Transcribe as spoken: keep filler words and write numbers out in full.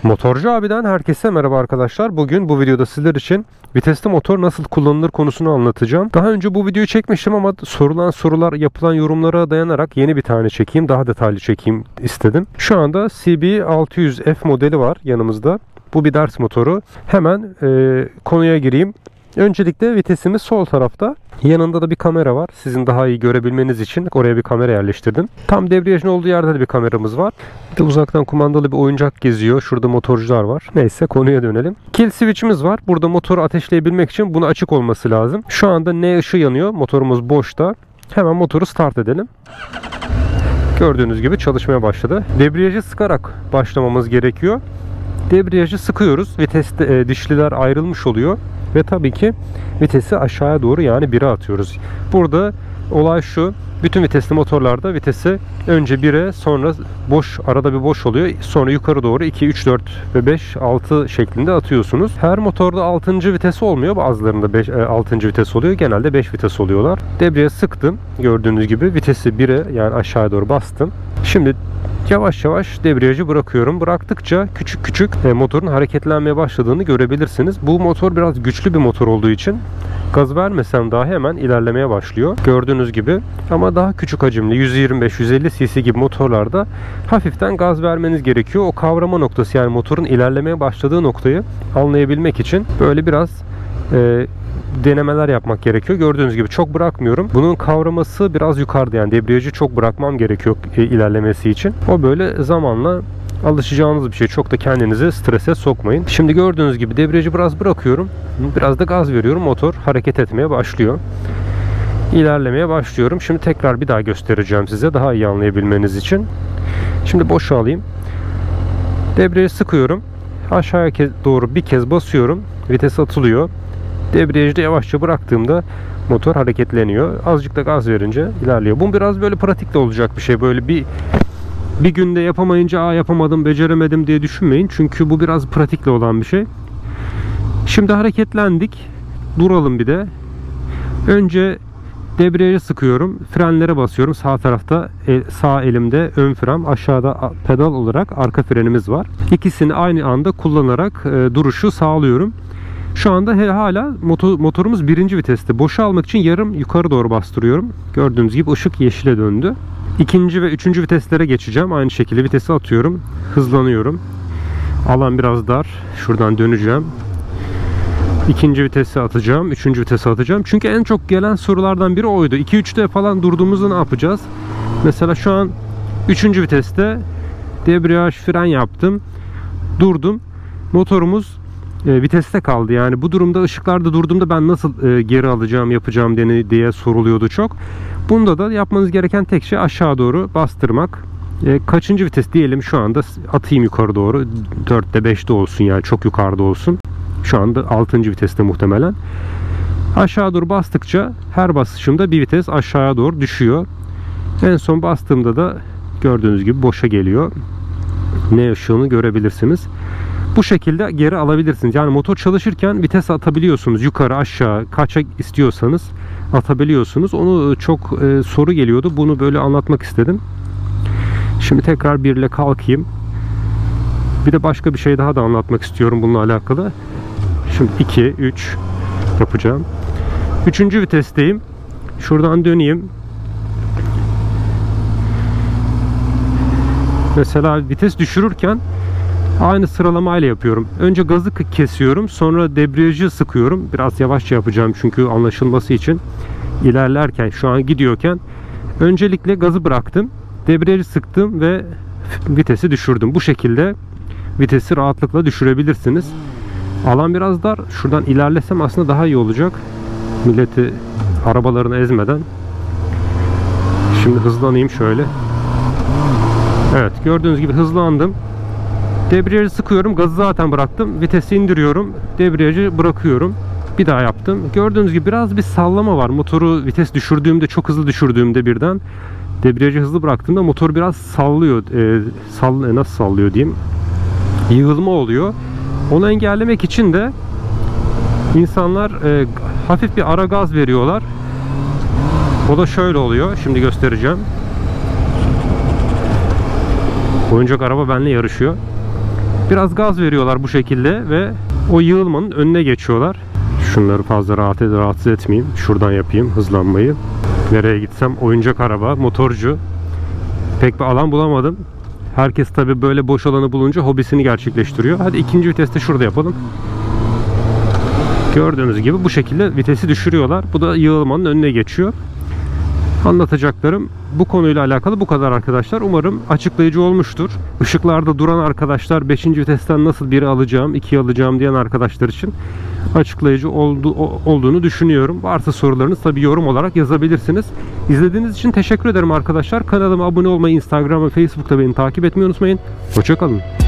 Motorcu abiden herkese merhaba arkadaşlar. Bugün bu videoda sizler için vitesli motor nasıl kullanılır konusunu anlatacağım. Daha önce bu videoyu çekmiştim ama sorulan sorular, yapılan yorumlara dayanarak yeni bir tane çekeyim, daha detaylı çekeyim istedim. Şu anda C B altı yüz F modeli var yanımızda. Bu bir ders motoru. Hemen e, konuya gireyim. Öncelikle vitesimiz sol tarafta. Yanında da bir kamera var. Sizin daha iyi görebilmeniz için oraya bir kamera yerleştirdim. Tam debriyajın olduğu yerde de bir kameramız var. Bir de uzaktan kumandalı bir oyuncak geziyor. Şurada motorcular var. Neyse konuya dönelim. Kill switch'imiz var. Burada motoru ateşleyebilmek için bunu açık olması lazım. Şu anda N ışığı yanıyor. Motorumuz boşta. Hemen motoru start edelim. Gördüğünüz gibi çalışmaya başladı. Debriyajı sıkarak başlamamız gerekiyor. Debriyajı sıkıyoruz. Viteste e, dişliler ayrılmış oluyor. Ve tabii ki vitesi aşağıya doğru, yani bire atıyoruz. Burada olay şu. Bütün vitesli motorlarda vitesi önce bire, sonra boş, arada bir boş oluyor. Sonra yukarı doğru iki, üç, dört ve beş, altı şeklinde atıyorsunuz. Her motorda altıncı vites olmuyor. Bazılarında beş, altıncı vites oluyor. Genelde beş vites oluyorlar. Debriye sıktım. Gördüğünüz gibi vitesi bire, yani aşağıya doğru bastım. Şimdi yavaş yavaş debriyajı bırakıyorum. Bıraktıkça küçük küçük e, motorun hareketlenmeye başladığını görebilirsiniz. Bu motor biraz güçlü bir motor olduğu için gaz vermesem dahi hemen ilerlemeye başlıyor. Gördüğünüz gibi. Ama daha küçük hacimli yüz yirmi beş yüz elli cc gibi motorlarda hafiften gaz vermeniz gerekiyor. O kavrama noktası, yani motorun ilerlemeye başladığı noktayı anlayabilmek için böyle biraz e, denemeler yapmak gerekiyor. Gördüğünüz gibi çok bırakmıyorum. Bunun kavraması biraz yukarıda, yani debriyajı çok bırakmam gerekiyor e, ilerlemesi için. O böyle zamanla alışacağınız bir şey. Çok da kendinizi strese sokmayın. Şimdi gördüğünüz gibi debriyajı biraz bırakıyorum. Biraz da gaz veriyorum. Motor hareket etmeye başlıyor. İlerlemeye başlıyorum. Şimdi tekrar bir daha göstereceğim size, daha iyi anlayabilmeniz için. Şimdi boşa alayım. Debriyajı sıkıyorum. Aşağıya doğru bir kez basıyorum. Vites atılıyor. Debriyajı da yavaşça bıraktığımda motor hareketleniyor. Azıcık da gaz verince ilerliyor. Bu biraz böyle pratikle olacak bir şey. Böyle bir bir günde yapamayınca aa yapamadım, beceremedim diye düşünmeyin. Çünkü bu biraz pratikle olan bir şey. Şimdi hareketlendik. Duralım bir de. Önce debriyajı sıkıyorum. Frenlere basıyorum. Sağ tarafta sağ elimde ön fren, aşağıda pedal olarak arka frenimiz var. İkisini aynı anda kullanarak duruşu sağlıyorum. Şu anda hala motor, motorumuz birinci viteste. Boşa almak için yarım yukarı doğru bastırıyorum. Gördüğünüz gibi ışık yeşile döndü. İkinci ve üçüncü viteslere geçeceğim. Aynı şekilde vitesi atıyorum. Hızlanıyorum. Alan biraz dar. Şuradan döneceğim. İkinci vitesi atacağım. Üçüncü vitesi atacağım. Çünkü en çok gelen sorulardan biri oydu. iki üçte falan durduğumuzda ne yapacağız? Mesela şu an üçüncü viteste debriyaj, fren yaptım. Durdum. Motorumuz E, viteste kaldı. Yani bu durumda ışıklarda durduğumda ben nasıl e, geri alacağım, yapacağım diye, diye soruluyordu çok. Bunda da yapmanız gereken tek şey aşağı doğru bastırmak. E, kaçıncı vites diyelim şu anda, atayım yukarı doğru. dörtte beşte olsun, yani çok yukarıda olsun. Şu anda altıncı viteste muhtemelen. Aşağı doğru bastıkça her basışımda bir vites aşağıya doğru düşüyor. En son bastığımda da gördüğünüz gibi boşa geliyor. Ne ışığını görebilirsiniz. Bu şekilde geri alabilirsiniz. Yani motor çalışırken vites atabiliyorsunuz. Yukarı aşağı kaça istiyorsanız atabiliyorsunuz. Onu çok e, soru geliyordu. Bunu böyle anlatmak istedim. Şimdi tekrar bir ile kalkayım. Bir de başka bir şey daha da anlatmak istiyorum bununla alakalı. Şimdi iki, üç yapacağım. Üçüncü vitesteyim. Şuradan döneyim. Mesela vites düşürürken aynı sıralamayla yapıyorum. Önce gazı kesiyorum. Sonra debriyajı sıkıyorum. Biraz yavaşça yapacağım çünkü anlaşılması için. İlerlerken, şu an gidiyorken öncelikle gazı bıraktım. Debriyajı sıktım ve vitesi düşürdüm. Bu şekilde vitesi rahatlıkla düşürebilirsiniz. Alan biraz dar. Şuradan ilerlesem aslında daha iyi olacak. Milleti arabalarını ezmeden. Şimdi hızlanayım şöyle. Evet, gördüğünüz gibi hızlandım. Debriyajı sıkıyorum. Gazı zaten bıraktım. Vitesi indiriyorum. Debriyajı bırakıyorum. Bir daha yaptım. Gördüğünüz gibi biraz bir sallama var. Motoru vites düşürdüğümde, çok hızlı düşürdüğümde birden debriyajı hızlı bıraktığımda motor biraz sallıyor. Ee, sall nasıl sallıyor diyeyim. Yığılma oluyor. Onu engellemek için de insanlar e, hafif bir ara gaz veriyorlar. O da şöyle oluyor. Şimdi göstereceğim. Oyuncak araba benimle yarışıyor. Biraz gaz veriyorlar bu şekilde ve o yığılmanın önüne geçiyorlar. Şunları fazla rahat ed rahatsız etmeyeyim. Şuradan yapayım hızlanmayı. Nereye gitsem oyuncak araba, motorcu. Pek bir alan bulamadım. Herkes tabi böyle boş alanı bulunca hobisini gerçekleştiriyor. Hadi ikinci viteste şurada yapalım. Gördüğünüz gibi bu şekilde vitesi düşürüyorlar. Bu da yığılmanın önüne geçiyor. Anlatacaklarım bu konuyla alakalı bu kadar arkadaşlar. Umarım açıklayıcı olmuştur. Işıklarda duran arkadaşlar beşinci vitesten nasıl biri alacağım, ikiyi alacağım diyen arkadaşlar için açıklayıcı oldu, olduğunu düşünüyorum. Varsa sorularınız tabi yorum olarak yazabilirsiniz. İzlediğiniz için teşekkür ederim arkadaşlar. Kanalıma abone olmayı, Instagram ve Facebook'ta beni takip etmeyi unutmayın. Hoşça kalın.